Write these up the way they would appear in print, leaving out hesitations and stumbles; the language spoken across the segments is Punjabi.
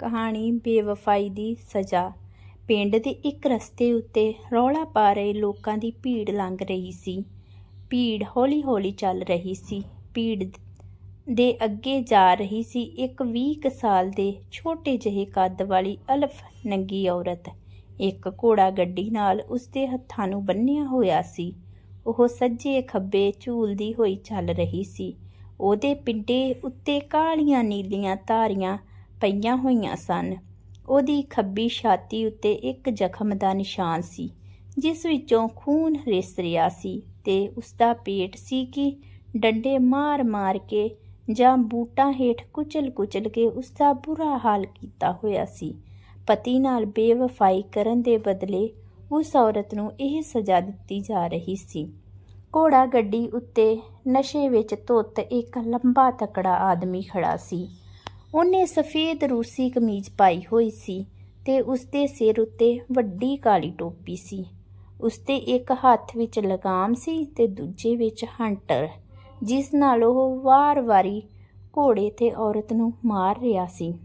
कहानी बेवफाई दी सज़ा। पिंड दे एक रस्ते उत्ते रौला पा रहे लोकां दी भीड़ लंघ रही सी। भीड़ हौली हौली चल रही सी। भीड़ दे अगे जा रही सी एक 20 साल दे छोटे ਜਿਹੇ कद वाली अल्फ नंगी औरत। एक घोड़ा गड्डी नाल उसदे हत्थां नूं बन्निया होया सी। ਉਹ सज्जे खब्बे ਝੂਲਦੀ होई चल रही सी। ਉਹਦੇ ਪਿੰਡੇ ਉੱਤੇ ਕਾਲੀਆਂ ਨੀਲੀਆਂ ਧਾਰੀਆਂ ਪਈਆਂ ਹੋਈਆਂ ਸਨ। ਉਹਦੀ ਖੱਬੀ ਛਾਤੀ ਉੱਤੇ ਇੱਕ ਜ਼ਖਮ ਦਾ ਨਿਸ਼ਾਨ ਸੀ ਜਿਸ ਵਿੱਚੋਂ ਖੂਨ ਰਿਸ ਰਿਹਾ ਸੀ ਤੇ ਉਸਦਾ ਪੇਟ ਸੀ ਕਿ ਡੰਡੇ ਮਾਰ ਮਾਰ ਕੇ ਜਾਂ ਬੂਟਾਂ ਹੇਠ ਕੁਚਲ ਕੇ ਉਸਦਾ ਬੁਰਾ ਹਾਲ ਕੀਤਾ ਹੋਇਆ ਸੀ। ਪਤੀ ਨਾਲ ਬੇਵਫਾਈ ਕਰਨ ਦੇ ਬਦਲੇ ਉਸ ਔਰਤ ਨੂੰ ਇਹ ਸਜ਼ਾ ਦਿੱਤੀ ਜਾ ਰਹੀ ਸੀ। ਘੋੜਾ ਗੱਡੀ ਉੱਤੇ ਨਸ਼ੇ ਵਿੱਚ ਧੁੱਤ ਇੱਕ ਲੰਬਾ ਤਕੜਾ ਆਦਮੀ ਖੜਾ ਸੀ। ਉਹਨੇ ਸਫੇਦ ਰੂਸੀ ਕਮੀਜ਼ ਪਾਈ ਹੋਈ ਸੀ ਤੇ ਉਸਦੇ ਸਿਰ ਉੱਤੇ ਵੱਡੀ ਕਾਲੀ ਟੋਪੀ ਸੀ। ਉਸਦੇ ਇੱਕ ਹੱਥ ਵਿੱਚ ਲਗਾਮ ਸੀ ਤੇ ਦੂਜੇ ਵਿੱਚ ਹੰਟਰ ਜਿਸ ਨਾਲ ਉਹ ਵਾਰ-ਵਾਰੀ ਘੋੜੇ ਤੇ ਔਰਤ ਨੂੰ ਮਾਰ ਰਿਹਾ ਸੀ।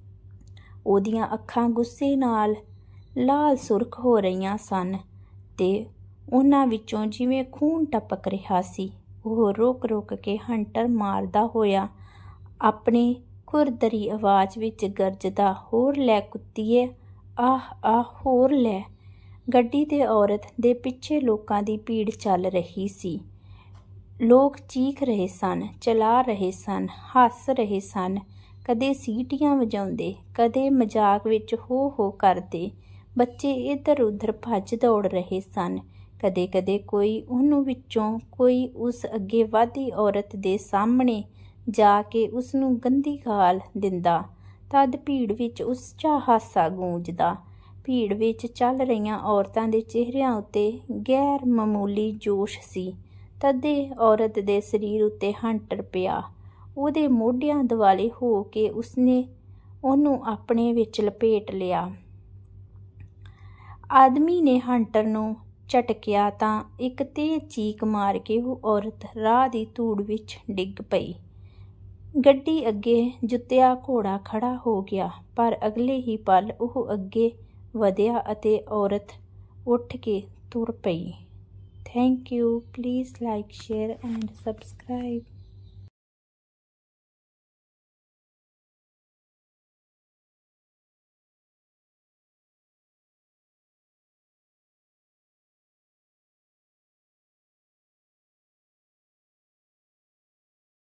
ਉਹਦੀਆਂ ਅੱਖਾਂ ਗੁੱਸੇ ਨਾਲ ਲਾਲ ਸੁਰਖ ਹੋ ਰਹੀਆਂ ਸਨ ਤੇ ਉਹਨਾਂ ਵਿੱਚੋਂ ਜਿਵੇਂ ਖੂਨ ਟਪਕ ਰਿਹਾ ਸੀ। ਉਹ ਰੁਕ ਕੇ ਹੰਟਰ ਮਾਰਦਾ ਹੋਇਆ ਆਪਣੀ ਖੁਰਦਰੀ ਆਵਾਜ਼ ਵਿੱਚ ਗਰਜਦਾ, ਹੋਰ ਲੈ ਕੁੱਤੀਏ, ਆਹ ਹੋਰ ਲੈ। ਗੱਡੀ ਤੇ ਔਰਤ ਦੇ ਪਿੱਛੇ ਲੋਕਾਂ ਦੀ ਭੀੜ ਚੱਲ ਰਹੀ ਸੀ। ਲੋਕ ਚੀਖ ਰਹੇ ਸਨ, ਚਲਾ ਰਹੇ ਸਨ, ਹੱਸ ਰਹੇ ਸਨ, ਕਦੇ ਸੀਟੀਆਂ ਵਜਾਉਂਦੇ, ਕਦੇ ਮਜ਼ਾਕ ਵਿੱਚ ਹੋ ਕਰਦੇ। ਬੱਚੇ ਇੱਧਰ ਉੱਧਰ ਭੱਜ ਦੌੜ ਰਹੇ ਸਨ। ਕਦੇ ਕੋਈ ਉਹਨੂੰ ਵਿੱਚੋਂ ਕੋਈ ਉਸ ਅੱਗੇ ਵਧਦੀ ਔਰਤ ਦੇ ਸਾਹਮਣੇ ਜਾ ਕੇ ਉਸਨੂੰ ਗੰਦੀ ਗਾਲ ਦਿੰਦਾ। ਤਦ ਭੀੜ ਵਿੱਚ ਉੱਚਾ ਹਾਸਾ ਗੂੰਜਦਾ। ਭੀੜ ਵਿੱਚ ਚੱਲ ਰਹੀਆਂ ਔਰਤਾਂ ਦੇ ਚਿਹਰਿਆਂ ਉੱਤੇ ਗੈਰ ਮਾਮੂਲੀ ਜੋਸ਼ ਸੀ। ਤਦੇ ਔਰਤ ਦੇ ਸਰੀਰ ਉੱਤੇ ਹੰਟਰ ਪਿਆ। ਉਹਦੇ ਮੋਢਿਆਂ ਦੁਆਲੇ ਹੋ ਕੇ ਉਸਨੇ ਉਹਨੂੰ ਆਪਣੇ ਵਿੱਚ ਲਪੇਟ ਲਿਆ। ਆਦਮੀ ਨੇ ਹੰਟਰ ਨੂੰ ਝਟਕਿਆ ਤਾਂ ਇੱਕ ਤੇਜ਼ ਚੀਕ ਮਾਰ ਕੇ ਉਹ ਔਰਤ ਰਾਹ ਦੀ ਧੂੜ ਵਿੱਚ ਡਿੱਗ ਪਈ। ਗੱਡੀ ਅੱਗੇ ਜੁੱਤਿਆ ਘੋੜਾ ਖੜਾ ਹੋ ਗਿਆ ਪਰ ਅਗਲੇ ਹੀ ਪਲ ਉਹ ਅੱਗੇ ਵਧਿਆ ਅਤੇ ਔਰਤ ਉੱਠ ਕੇ ਤੁਰ ਪਈ। Thank you. Please like, share and subscribe.